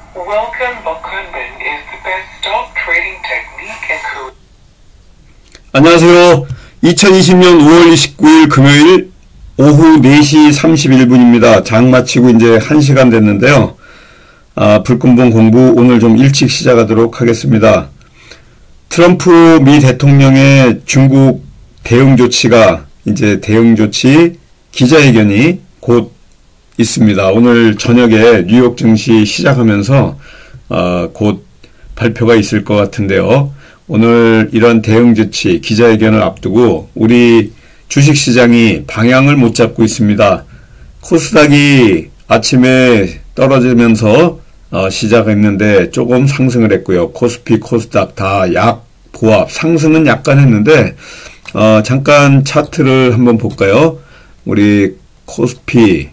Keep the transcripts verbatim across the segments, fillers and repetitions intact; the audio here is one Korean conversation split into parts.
Welcome Bakunban is the best stock trading technique in Korea. 안녕하세요. 이천이십년 오월 이십구일 금요일 오후 네 시 삼십일 분입니다. 장 마치고 이제 한 시간 됐는데요. 아, 불금봉 공부 오늘 좀 일찍 시작하도록 하겠습니다. 트럼프 미 대통령의 중국 대응 조치가 이제 대응 조치 기자회견이 곧 있습니다. 오늘 저녁에 뉴욕 증시 시작하면서 어, 곧 발표가 있을 것 같은데요. 오늘 이런 대응 조치 기자회견을 앞두고 우리 주식시장이 방향을 못 잡고 있습니다. 코스닥이 아침에 떨어지면서 어, 시작했는데 조금 상승을 했고요. 코스피, 코스닥 다 약 보합, 상승은 약간 했는데 어, 잠깐 차트를 한번 볼까요? 우리 코스피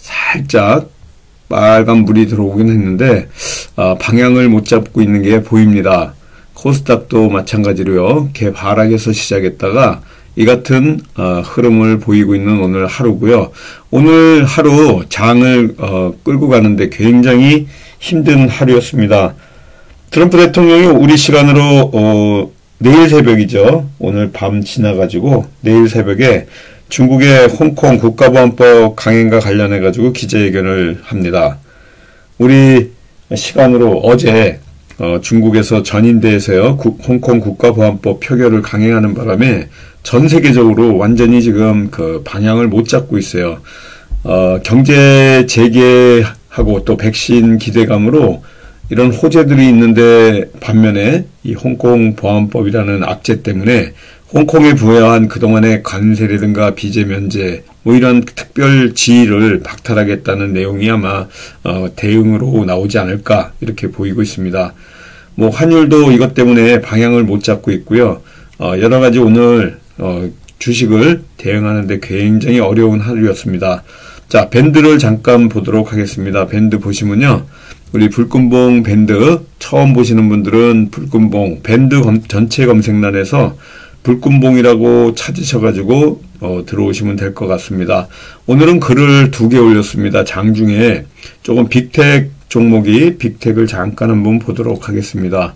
살짝 빨간 물이 들어오긴 했는데 어, 방향을 못 잡고 있는 게 보입니다. 코스닥도 마찬가지로요. 개하락에서 시작했다가 이 같은 어, 흐름을 보이고 있는 오늘 하루고요. 오늘 하루 장을 어, 끌고 가는데 굉장히 힘든 하루였습니다. 트럼프 대통령이 우리 시간으로 어, 내일 새벽이죠. 오늘 밤 지나가지고 내일 새벽에 중국의 홍콩 국가보안법 강행과 관련해가지고 기자회견을 합니다. 우리 시간으로 어제 어, 중국에서 전인대에서요, 구, 홍콩 국가보안법 표결을 강행하는 바람에 전 세계적으로 완전히 지금 그 방향을 못 잡고 있어요. 어, 경제 재개하고 또 백신 기대감으로 이런 호재들이 있는데 반면에 이 홍콩 보안법이라는 악재 때문에 홍콩에 부여한 그동안의 관세라든가 비제 면제 뭐 이런 특별 지위를 박탈하겠다는 내용이 아마 어, 대응으로 나오지 않을까 이렇게 보이고 있습니다. 뭐 환율도 이것 때문에 방향을 못 잡고 있고요. 어, 여러 가지 오늘 어, 주식을 대응하는데 굉장히 어려운 하루였습니다. 자, 밴드를 잠깐 보도록 하겠습니다. 밴드 보시면요. 우리 불금봉 밴드 처음 보시는 분들은 불금봉 밴드 검, 전체 검색란에서 불금봉이라고 찾으셔가지고 어, 들어오시면 될 것 같습니다. 오늘은 글을 두 개 올렸습니다. 장중에 조금 빅텍 종목이 빅텍을 잠깐 한번 보도록 하겠습니다.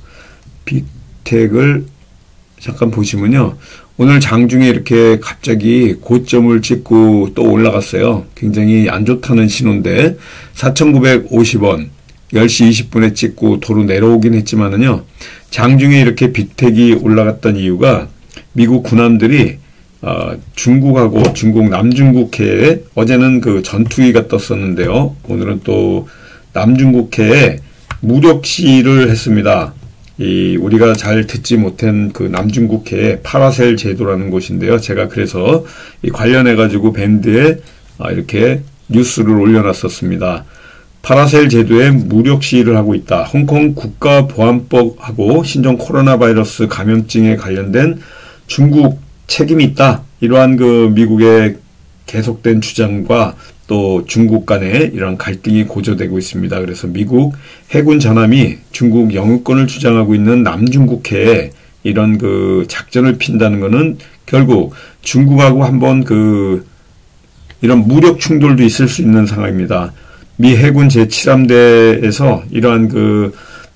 빅텍을 잠깐 보시면요. 오늘 장중에 이렇게 갑자기 고점을 찍고 또 올라갔어요. 굉장히 안 좋다는 신호인데 사천구백오십 원 열 시 이십 분에 찍고 도로 내려오긴 했지만은요. 장중에 이렇게 빅텍이 올라갔던 이유가 미국 군함들이 어, 중국하고 중국 남중국해에 어제는 그 전투기가 떴었는데요. 오늘은 또 남중국해에 무력 시위를 했습니다. 이 우리가 잘 듣지 못한 그 남중국해에 파라셀 제도라는 곳인데요. 제가 그래서 이 관련해 가지고 밴드에 어, 이렇게 뉴스를 올려놨었습니다. 파라셀 제도에 무력 시위를 하고 있다. 홍콩 국가보안법하고 신종 코로나 바이러스 감염증에 관련된 중국 책임이 있다. 이러한 그 미국의 계속된 주장과 또 중국 간의 이런 갈등이 고조되고 있습니다. 그래서 미국 해군 전함이 중국 영유권을 주장하고 있는 남중국해에 이런 그 작전을 핀다는 것은 결국 중국하고 한번 그 이런 무력 충돌도 있을 수 있는 상황입니다. 미 해군 제칠 함대에서 이러한 그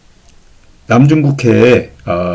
남중국해에 어,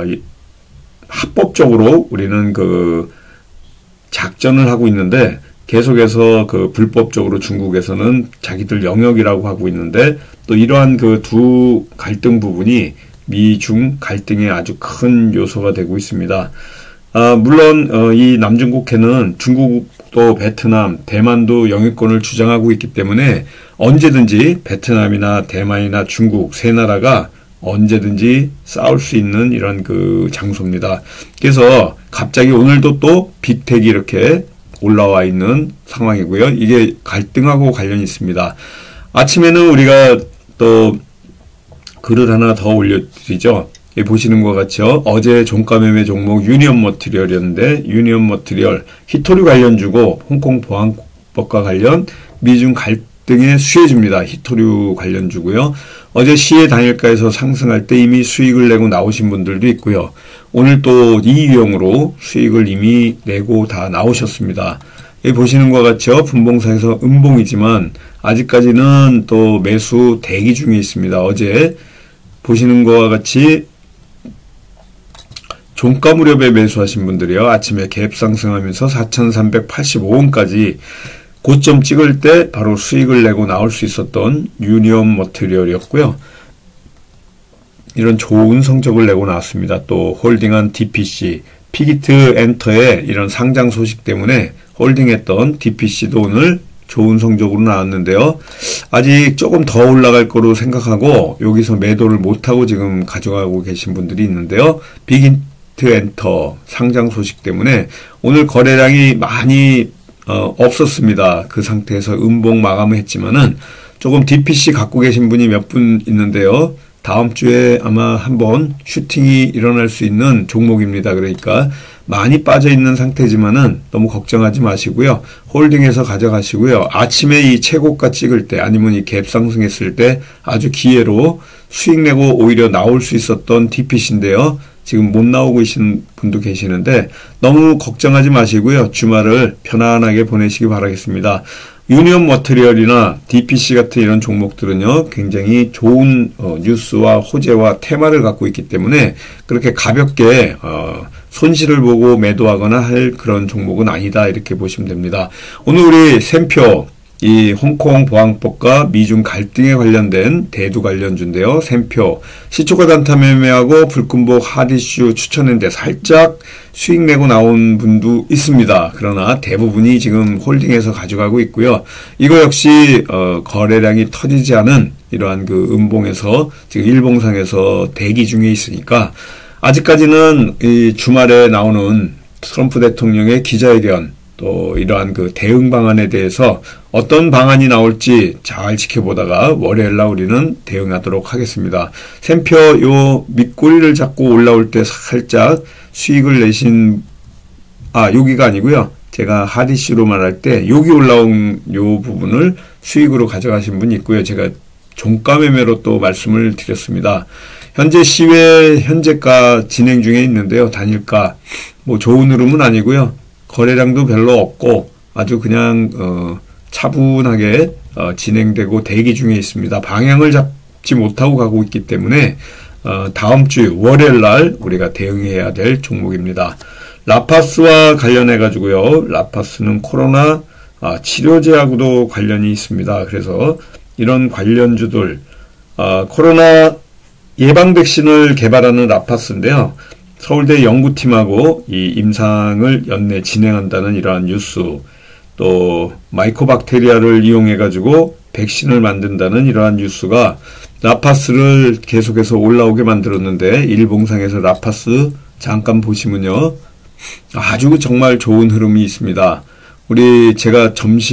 합법적으로 우리는 그 작전을 하고 있는데 계속해서 그 불법적으로 중국에서는 자기들 영역이라고 하고 있는데 또 이러한 그 두 갈등 부분이 미중 갈등의 아주 큰 요소가 되고 있습니다. 아, 물론 어, 이 남중국해는 중국도 베트남, 대만도 영유권을 주장하고 있기 때문에 언제든지 베트남이나 대만이나 중국 세 나라가 언제든지 싸울 수 있는 이런 그 장소입니다. 그래서 갑자기 오늘도 또 빅텍이 이렇게 올라와 있는 상황이고요. 이게 갈등하고 관련이 있습니다. 아침에는 우리가 또 글을 하나 더 올려드리죠. 보시는 것 같죠. 어제 종가 매매 종목 유니언 머티리얼이었는데 유니언 머티리얼 히토류 관련주고 홍콩 보안법과 관련 미중 갈등에 수혜주입니다. 히토류 관련주고요. 어제 시의 단일가에서 상승할 때 이미 수익을 내고 나오신 분들도 있고요. 오늘 또 이 유형으로 수익을 이미 내고 다 나오셨습니다. 여기 보시는 것 같죠. 분봉사에서 음봉이지만 아직까지는 또 매수 대기 중에 있습니다. 어제 보시는 것과 같이 종가 무렵에 매수하신 분들이요. 아침에 갭 상승하면서 사천삼백팔십오 원까지 고점 찍을 때 바로 수익을 내고 나올 수 있었던 유니온 머티리얼이었고요. 이런 좋은 성적을 내고 나왔습니다. 또 홀딩한 디피씨, 피기트 엔터의 이런 상장 소식 때문에 홀딩했던 디피씨도 오늘 좋은 성적으로 나왔는데요. 아직 조금 더 올라갈 거로 생각하고 여기서 매도를 못하고 지금 가져가고 계신 분들이 있는데요. 피기트 엔터 상장 소식 때문에 오늘 거래량이 많이 어, 없었습니다. 그 상태에서 음봉 마감을 했지만은 조금 디피씨 갖고 계신 분이 몇 분 있는데요. 다음 주에 아마 한번 슈팅이 일어날 수 있는 종목입니다. 그러니까 많이 빠져 있는 상태지만은 너무 걱정하지 마시고요. 홀딩해서 가져가시고요. 아침에 이 최고가 찍을 때 아니면 이 갭 상승했을 때 아주 기회로 수익 내고 오히려 나올 수 있었던 디피씨인데요. 지금 못 나오고 계신 분도 계시는데 너무 걱정하지 마시고요. 주말을 편안하게 보내시기 바라겠습니다. 유니온 머티리얼이나 디피씨 같은 이런 종목들은요, 굉장히 좋은 어, 뉴스와 호재와 테마를 갖고 있기 때문에 그렇게 가볍게 어, 손실을 보고 매도하거나 할 그런 종목은 아니다 이렇게 보시면 됩니다. 오늘 우리 샘표 이 홍콩 보안법과 미중 갈등에 관련된 대두 관련주인데요. 샘표 시초가 단타 매매하고 불금복 핫이슈 추천했는데 살짝 수익 내고 나온 분도 있습니다. 그러나 대부분이 지금 홀딩해서 가져가고 있고요. 이거 역시 어, 거래량이 터지지 않은 이러한 그 음봉에서 지금 일봉상에서 대기 중에 있으니까 아직까지는 이 주말에 나오는 트럼프 대통령의 기자회견 또 이러한 그 대응 방안에 대해서 어떤 방안이 나올지 잘 지켜보다가 월요일날 우리는 대응하도록 하겠습니다. 샘표 요 밑꼬리를 잡고 올라올 때 살짝 수익을 내신 아 여기가 아니고요. 제가 핫이슈로 말할 때 여기 올라온 요 부분을 수익으로 가져가신 분이 있고요. 제가 종가 매매로 또 말씀을 드렸습니다. 현재 시외 현재가 진행 중에 있는데요. 단일가 뭐 좋은 흐름은 아니고요. 거래량도 별로 없고 아주 그냥 어, 차분하게 어, 진행되고 대기 중에 있습니다. 방향을 잡지 못하고 가고 있기 때문에 어, 다음 주 월요일 날 우리가 대응해야 될 종목입니다. 라파스와 관련해 가지고요. 라파스는 코로나 아, 치료제하고도 관련이 있습니다. 그래서 이런 관련주들 아, 코로나 예방 백신을 개발하는 라파스인데요. 서울대 연구팀하고 이 임상을 연내 진행한다는 이러한 뉴스, 또 마이코박테리아를 이용해 가지고 백신을 만든다는 이러한 뉴스가 라파스를 계속해서 올라오게 만들었는데 일봉상에서 라파스 잠깐 보시면요. 아주 정말 좋은 흐름이 있습니다. 우리 제가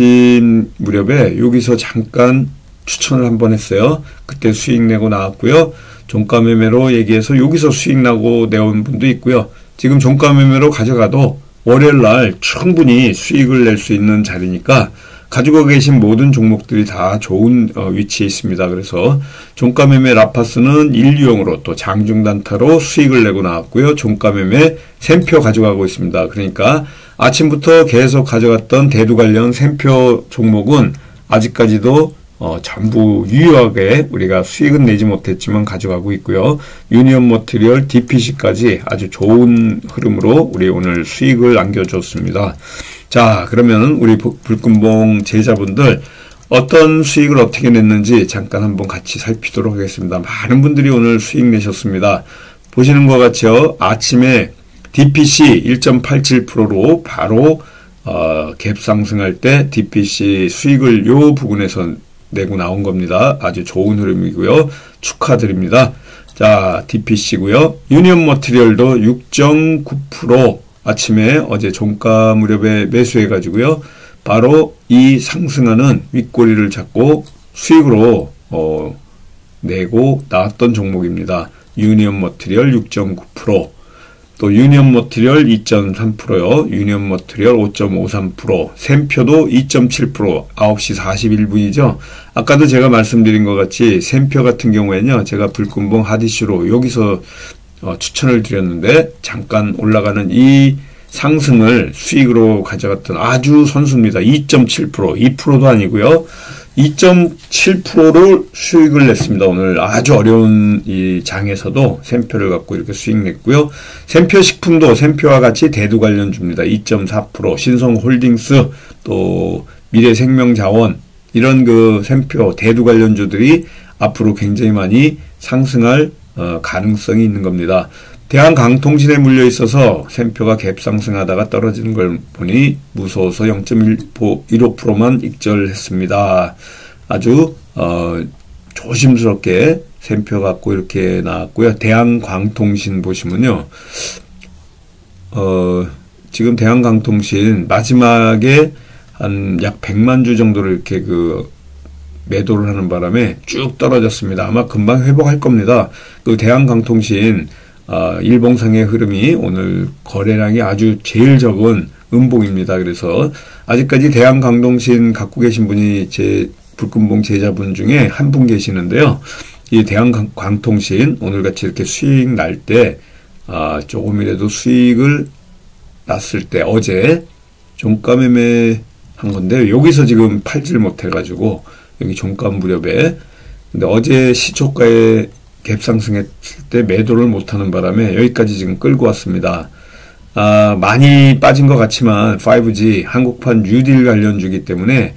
점심 무렵에 여기서 잠깐 추천을 한번 했어요. 그때 수익 내고 나왔고요. 종가 매매로 얘기해서 여기서 수익 나고 내온 분도 있고요. 지금 종가 매매로 가져가도 월요일 날 충분히 수익을 낼 수 있는 자리니까 가지고 계신 모든 종목들이 다 좋은 어, 위치에 있습니다. 그래서 종가 매매 라파스는 일류용으로 또 장중 단타로 수익을 내고 나왔고요. 종가 매매 샘표 가져가고 있습니다. 그러니까 아침부터 계속 가져갔던 대두 관련 샘표 종목은 아직까지도 어, 전부 유효하게 우리가 수익은 내지 못했지만 가져가고 있고요. 유니온 머티리얼 디피씨까지 아주 좋은 흐름으로 우리 오늘 수익을 안겨줬습니다. 자, 그러면 우리 불금봉 제자분들 어떤 수익을 어떻게 냈는지 잠깐 한번 같이 살피도록 하겠습니다. 많은 분들이 오늘 수익 내셨습니다. 보시는 것 같죠? 아침에 디피씨 일 점 팔칠 퍼센트로 바로 어, 갭 상승할 때 디피씨 수익을 요 부분에서 내고 나온 겁니다. 아주 좋은 흐름이고요. 축하드립니다. 자, 디피씨고요. 유니온 머티리얼도 육 점 구 퍼센트 아침에 어제 종가 무렵에 매수해 가지고요. 바로 이 상승하는 윗꼬리를 잡고 수익으로 어, 내고 나왔던 종목입니다. 유니온 머티리얼 육 점 구 퍼센트 또 유니온 머티리얼 이 점 삼 퍼센트요. 유니온 머티리얼 오 점 오삼 퍼센트 샘표도 이 점 칠 퍼센트 아홉 시 사십일 분이죠. 아까도 제가 말씀드린 것 같이 샘표 같은 경우에는요. 제가 불금봉 핫이슈로 여기서 어, 추천을 드렸는데 잠깐 올라가는 이 상승을 수익으로 가져갔던 아주 선수입니다. 이 점 칠 퍼센트 이 퍼센트도 아니고요. 이 점 칠 퍼센트를 수익을 냈습니다. 오늘 아주 어려운 이 장에서도 샘표를 갖고 이렇게 수익 냈고요. 샘표식품도 샘표와 같이 대두 관련주입니다. 이 점 사 퍼센트, 신성홀딩스, 또 미래생명자원, 이런 그 샘표 대두 관련주들이 앞으로 굉장히 많이 상승할 어, 가능성이 있는 겁니다. 대한강통신에 물려 있어서 샘표가 갭 상승하다가 떨어지는 걸 보니 무서워서 영 점 일오 퍼센트만 익절했습니다. 아주 어, 조심스럽게 샘표 갖고 이렇게 나왔고요. 대한강통신 보시면요, 어, 지금 대한강통신 마지막에 한 약 백만 주 정도를 이렇게 그 매도를 하는 바람에 쭉 떨어졌습니다. 아마 금방 회복할 겁니다. 그 대한강통신 아, 일봉상의 흐름이 오늘 거래량이 아주 제일 적은 음봉입니다. 그래서 아직까지 대한강통신 갖고 계신 분이 제 불금봉 제자분 중에 한 분 계시는데요. 이 대한강통신 오늘같이 이렇게 수익 날 때 아, 조금이라도 수익을 났을 때 어제 종가 매매 한 건데 여기서 지금 팔질 못해가지고 여기 종가 무렵에, 근데 어제 시초가에 갭상승했을 때 매도를 못하는 바람에 여기까지 지금 끌고 왔습니다. 아, 많이 빠진 것 같지만 파이브 지 한국판 뉴딜 관련주기 때문에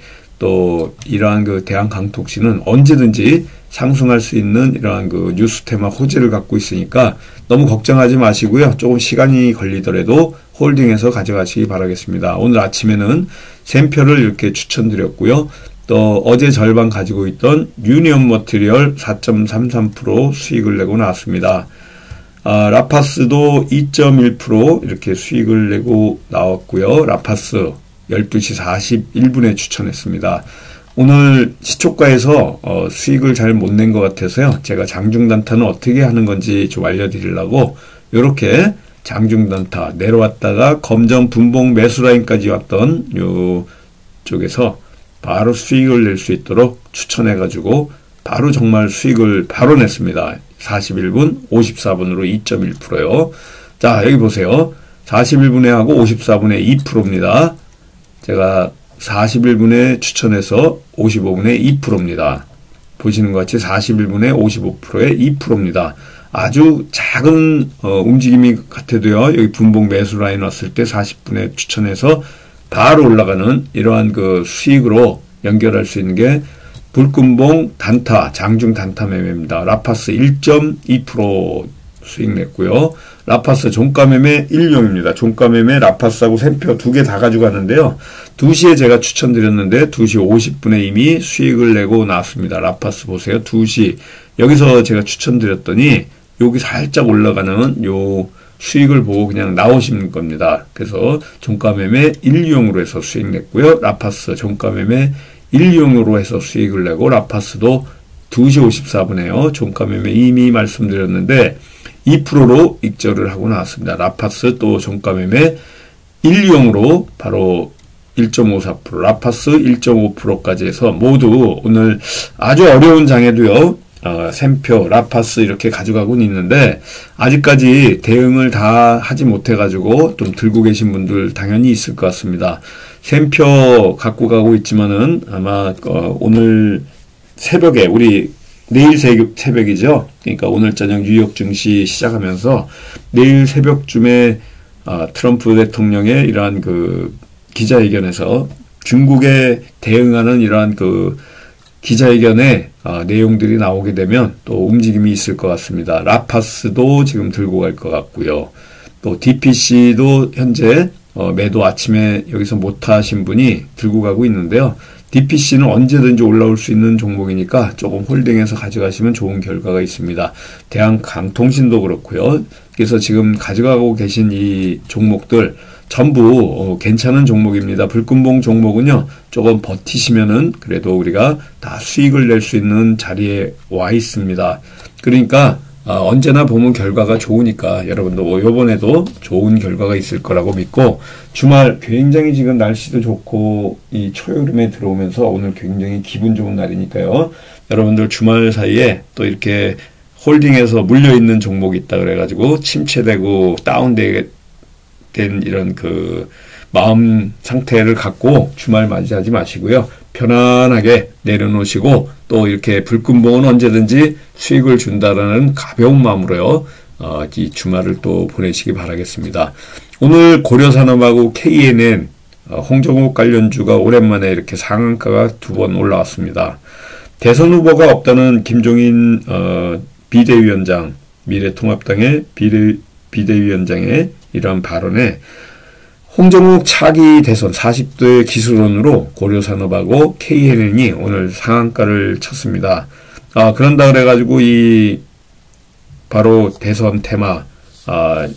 또 이러한 그 대한강통신은 언제든지 상승할 수 있는 이러한 그 뉴스 테마 호재를 갖고 있으니까 너무 걱정하지 마시고요. 조금 시간이 걸리더라도 홀딩해서 가져가시기 바라겠습니다. 오늘 아침에는 샘표를 이렇게 추천드렸고요. 또 어제 절반 가지고 있던 유니온 머티리얼 사 점 삼삼 퍼센트 수익을 내고 나왔습니다. 아, 라파스도 이 점 일 퍼센트 이렇게 수익을 내고 나왔고요. 라파스 열두 시 사십일 분에 추천했습니다. 오늘 시초가에서 어, 수익을 잘 못 낸 것 같아서요. 제가 장중단타는 어떻게 하는 건지 좀 알려드리려고 이렇게 장중단타 내려왔다가 검정 분봉 매수라인까지 왔던 요 쪽에서 바로 수익을 낼 수 있도록 추천해가지고 바로 정말 수익을 바로 냈습니다. 사십일 분 오십사 분으로 이 점 일 퍼센트요. 자, 여기 보세요. 사십일 분에 하고 오십사 분에 이 퍼센트입니다. 제가 사십일 분에 추천해서 오십오 분에 이 퍼센트입니다. 보시는 것 같이 사십일 분에 오십오 퍼센트에 이 퍼센트입니다. 아주 작은 어, 움직임이 같아도요. 여기 분봉 매수 라인 왔을 때 사십 분에 추천해서 바로 올라가는 이러한 그 수익으로 연결할 수 있는 게 불금봉 단타, 장중 단타 매매입니다. 라파스 일 점 이 퍼센트 수익 냈고요. 라파스 종가 매매 일용입니다. 종가 매매 라파스하고 샘표 두 개 다 가져가는데요. 두 시에 제가 추천드렸는데 두 시 오십 분에 이미 수익을 내고 나왔습니다. 라파스 보세요. 두 시. 여기서 제가 추천드렸더니 여기 살짝 올라가는 요 수익을 보고 그냥 나오시는 겁니다. 그래서 종가 매매 일용으로 해서 수익 냈고요. 라파스 종가 매매 일용으로 해서 수익을 내고 라파스도 두 시 오십사 분에요. 종가 매매 이미 말씀드렸는데 이 퍼센트로 익절을 하고 나왔습니다. 라파스 또 종가 매매 일용으로 바로 일 점 오사 퍼센트, 라파스 일 점 오 퍼센트까지 해서 모두 오늘 아주 어려운 장에도요. 어, 샘표, 라파스 이렇게 가져가고는 있는데 아직까지 대응을 다 하지 못해가지고 좀 들고 계신 분들 당연히 있을 것 같습니다. 샘표 갖고 가고 있지만은 아마 어, 오늘 새벽에 우리 내일 새벽이죠. 그러니까 오늘 저녁 뉴욕 증시 시작하면서 내일 새벽쯤에 어, 트럼프 대통령의 이러한 그 기자회견에서 중국에 대응하는 이러한 그 기자회견에 어, 내용들이 나오게 되면 또 움직임이 있을 것 같습니다. 라파스도 지금 들고 갈 것 같고요. 또 디피씨도 현재 어, 매도 아침에 여기서 못하신 분이 들고 가고 있는데요. 디피씨는 언제든지 올라올 수 있는 종목이니까 조금 홀딩해서 가져가시면 좋은 결과가 있습니다. 대한강통신도 그렇고요. 그래서 지금 가져가고 계신 이 종목들 전부 어, 괜찮은 종목입니다. 불금봉 종목은요. 조금 버티시면은 그래도 우리가 다 수익을 낼 수 있는 자리에 와 있습니다. 그러니까 어, 언제나 보면 결과가 좋으니까 여러분도 이번에도 좋은 결과가 있을 거라고 믿고 주말 굉장히 지금 날씨도 좋고 이 초여름에 들어오면서 오늘 굉장히 기분 좋은 날이니까요. 여러분들 주말 사이에 또 이렇게 홀딩해서 물려있는 종목이 있다 그래가지고 침체되고 다운된 이런 그 마음 상태를 갖고 주말 맞이하지 마시고요. 편안하게 내려놓으시고 또 이렇게 불금봉은 언제든지 수익을 준다라는 가벼운 마음으로요. 어, 이 주말을 또 보내시기 바라겠습니다. 오늘 고려산업하고 케이엔엔 어, 홍정욱 관련주가 오랜만에 이렇게 상한가가 두 번 올라왔습니다. 대선 후보가 없다는 김종인 어, 비대위원장, 미래통합당의 비대, 비대위원장의 이러한 발언에 홍정욱 차기 대선 사십 대 기술원으로 고려산업하고 케이엔엔이 오늘 상한가를 쳤습니다. 아, 그런다 그래가지고 이 바로 대선 테마, 아,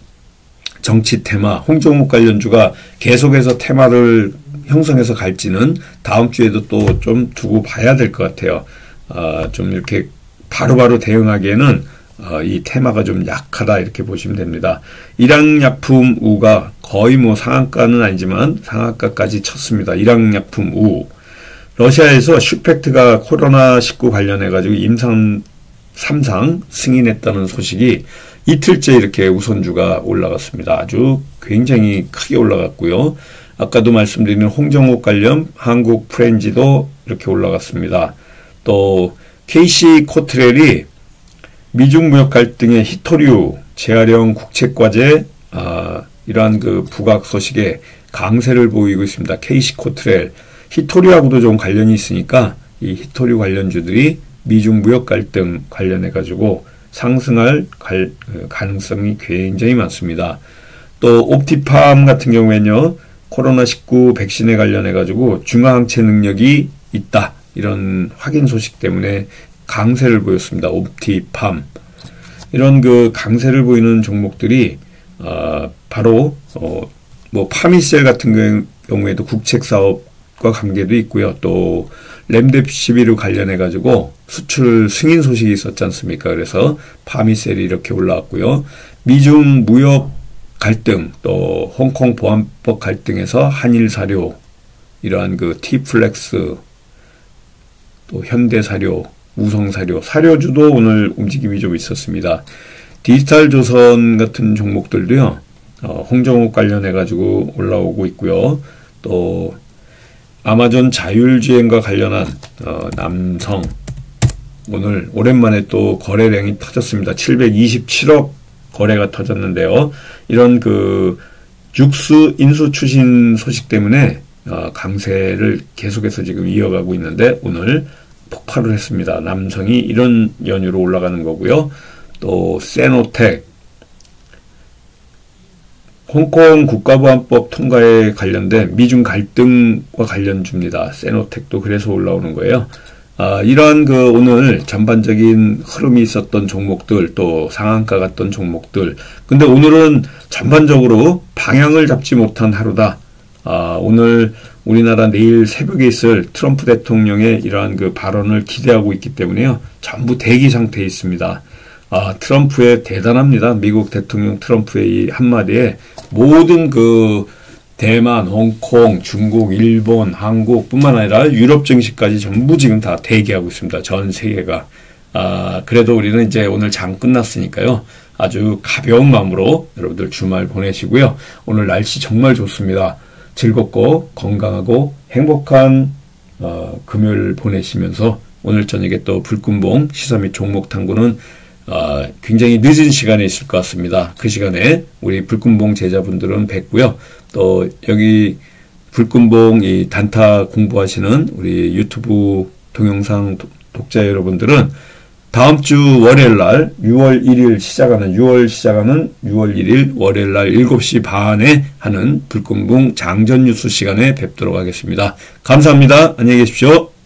정치 테마, 홍정욱 관련주가 계속해서 테마를 형성해서 갈지는 다음 주에도 또 좀 두고 봐야 될 것 같아요. 아, 좀 이렇게 바로바로 대응하기에는 어, 이 테마가 좀 약하다 이렇게 보시면 됩니다. 일양약품 우가 거의 뭐 상한가는 아니지만 상한가까지 쳤습니다. 일양약품 우. 러시아에서 슈펙트가 코로나 십구 관련해 가지고 임상 삼 상 승인했다는 소식이 이틀째 이렇게 우선주가 올라갔습니다. 아주 굉장히 크게 올라갔고요. 아까도 말씀드린 홍정욱 관련 한국 프렌지도 이렇게 올라갔습니다. 또 케이씨 코트렐이 미중 무역 갈등의 히토류 재활용 국책과제 아, 이러한 그 부각 소식에 강세를 보이고 있습니다. 케이씨 코트렐 히토류하고도 좀 관련이 있으니까 이 히토류 관련주들이 미중 무역 갈등 관련해 가지고 상승할 갈, 가능성이 굉장히 많습니다. 또 옵티팜 같은 경우에는요. 코로나 십구 백신에 관련해 가지고 중화항체 능력이 있다. 이런 확인 소식 때문에 강세를 보였습니다. 옵티팜. 이런 그 강세를 보이는 종목들이 어, 바로 어, 뭐 파미셀 같은 경우에도 국책 사업과 관계도 있고요. 또 렘데시비르 관련해 가지고 수출 승인 소식이 있었지 않습니까? 그래서 파미셀이 이렇게 올라왔고요. 미중 무역 갈등, 또 홍콩 보안법 갈등에서 한일 사료, 이러한 그 티플렉스, 또 현대 사료, 우성 사료, 사료주도 오늘 움직임이 좀 있었습니다. 디지털 조선 같은 종목들도요, 어, 홍정욱 관련해 가지고 올라오고 있고요. 또 아마존 자율주행과 관련한 어, 남성 오늘 오랜만에 또 거래량이 터졌습니다. 칠백이십칠억 거래가 터졌는데요. 이런 그 육수 인수 추진 소식 때문에 어, 강세를 계속해서 지금 이어가고 있는데 오늘 폭발을 했습니다. 남성이 이런 연유로 올라가는 거고요. 또 세노텍 홍콩 국가보안법 통과에 관련된 미중 갈등과 관련주입니다. 세노텍도 그래서 올라오는 거예요. 아, 이러한 그 오늘 전반적인 흐름이 있었던 종목들, 또 상한가 갔던 종목들. 근데 오늘은 전반적으로 방향을 잡지 못한 하루다. 아, 오늘 우리나라 내일 새벽에 있을 트럼프 대통령의 이러한 그 발언을 기대하고 있기 때문에요. 전부 대기 상태에 있습니다. 아, 트럼프의 대단합니다. 미국 대통령 트럼프의 이 한마디에 모든 그 대만, 홍콩, 중국, 일본, 한국 뿐만 아니라 유럽 증시까지 전부 지금 다 대기하고 있습니다. 전 세계가. 아, 그래도 우리는 이제 오늘 장 끝났으니까요. 아주 가벼운 마음으로 여러분들 주말 보내시고요. 오늘 날씨 정말 좋습니다. 즐겁고 건강하고 행복한 어, 금요일 보내시면서 오늘 저녁에 또 불금봉 시사 및 종목 탐구는 어, 굉장히 늦은 시간에 있을 것 같습니다. 그 시간에 우리 불금봉 제자분들은 뵙고요. 또 여기 불금봉 이 단타 공부하시는 우리 유튜브 동영상 독자 여러분들은 다음 주 월요일 날 유월 일일 시작하는 유월 시작하는 유월 일일 월요일 날 일곱 시 반에 하는 불금봉 장전 뉴스 시간에 뵙도록 하겠습니다. 감사합니다. 안녕히 계십시오.